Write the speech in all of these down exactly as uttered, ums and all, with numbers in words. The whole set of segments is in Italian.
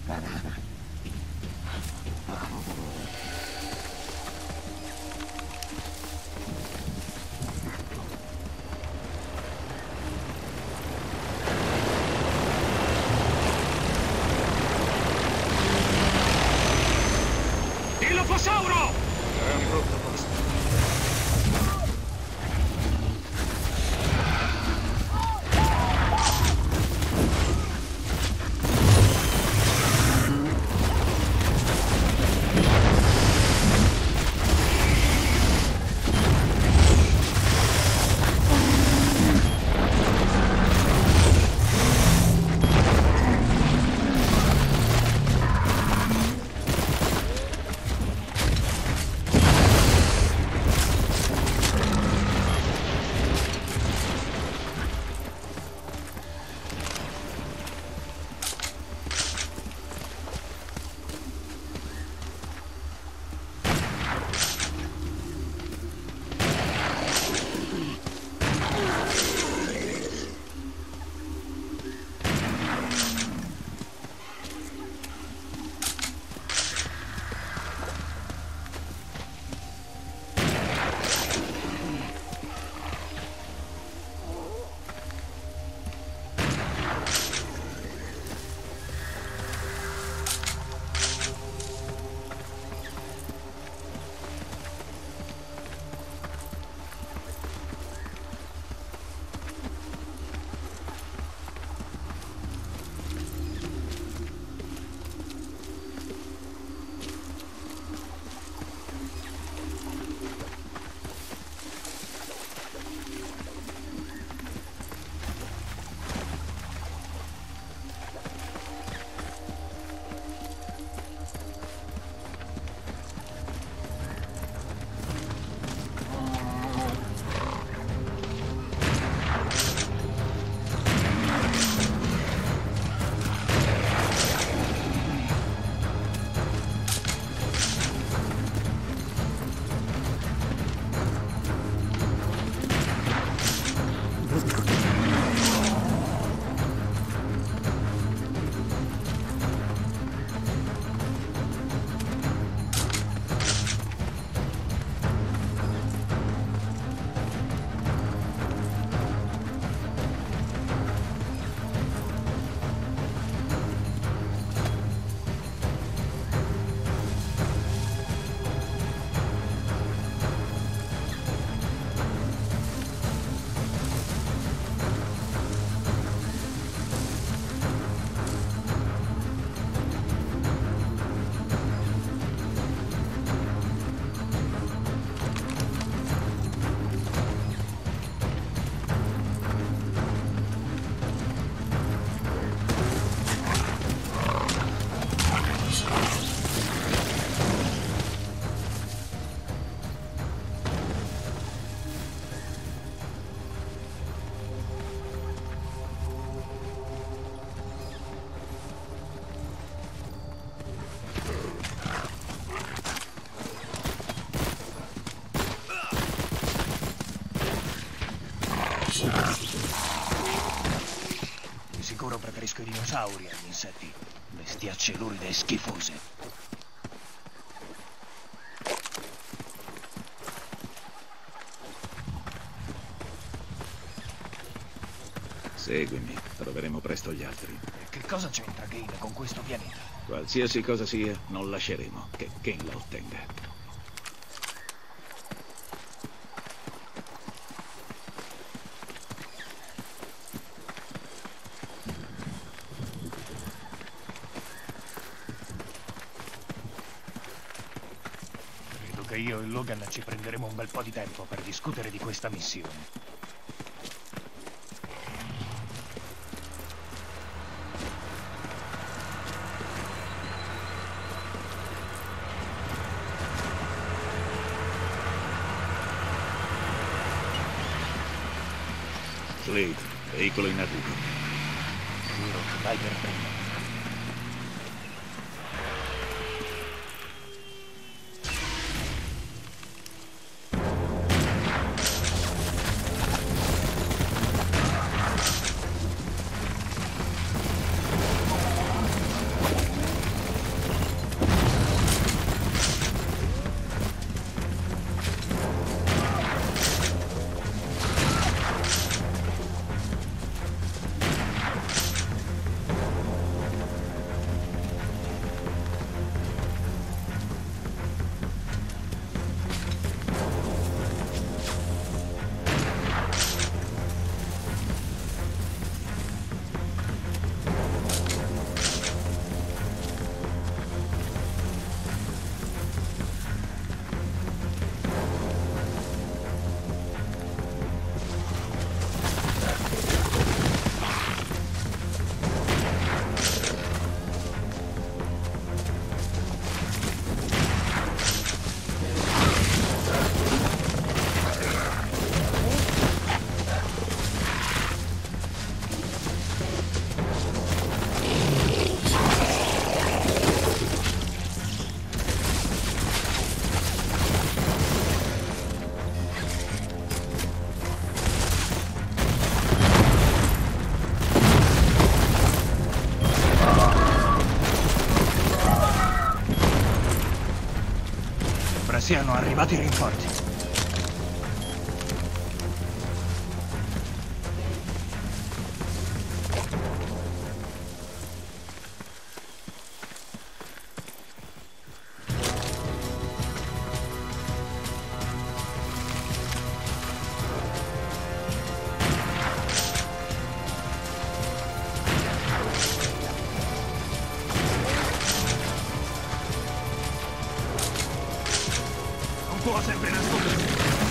Dilophosauro! È un brutto posto. Di sicuro preferisco i dinosauri agli insetti. Bestiacce luride e schifose. Seguimi, troveremo presto gli altri. E che cosa c'entra Kane con questo pianeta? Qualsiasi cosa sia, non lasceremo che Kane la ottenga. Credo che io e Logan ci prenderemo un bel po' di tempo per discutere di questa missione. Slade, veicolo in arrivo. Giuro che vai per primo. siano arrivati rinforzi. Può sempre nascondersi.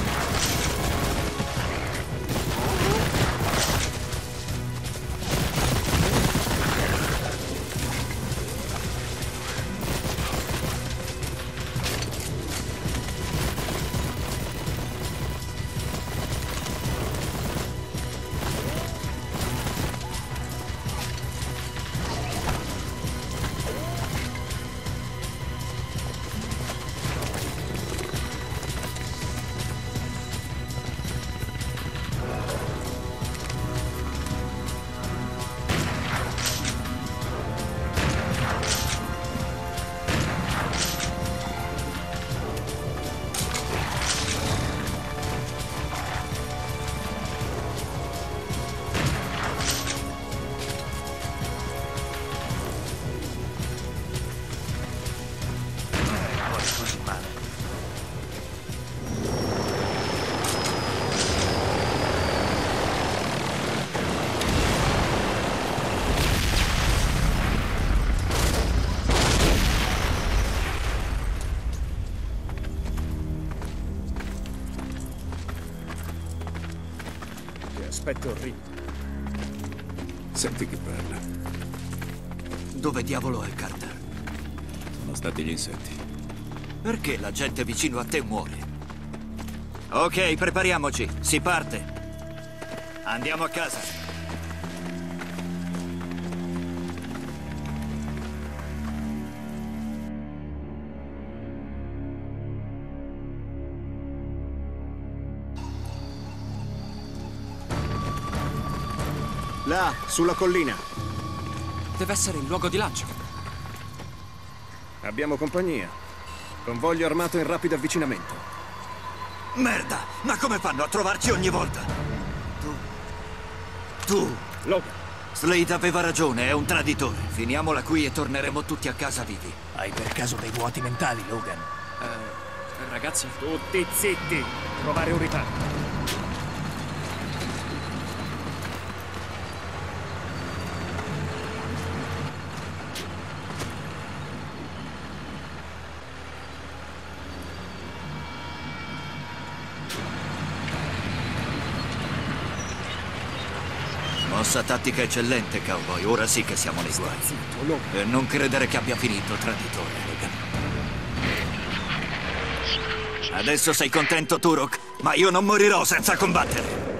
Così male. Che aspetto orribile. Senti chi parla. Dove diavolo è Carter? Sono stati gli insetti. Perché la gente vicino a te muore? Ok, prepariamoci. Si parte. Andiamo a casa. Là, sulla collina. Deve essere il luogo di lancio. Abbiamo compagnia. Convoglio armato in rapido avvicinamento. Merda! Ma come fanno a trovarci ogni volta? Tu... Tu... Logan. Slade aveva ragione, è un traditore. Finiamola qui e torneremo tutti a casa vivi. Hai per caso dei vuoti mentali, Logan? Eh, ragazzi, Tutti zitti. Trovare un riparo. Mossa tattica eccellente, cowboy. Ora sì che siamo nei guai. Zitto, Logan. E non credere che abbia finito, traditore, Logan. Adesso sei contento, Turok? Ma io non morirò senza combattere.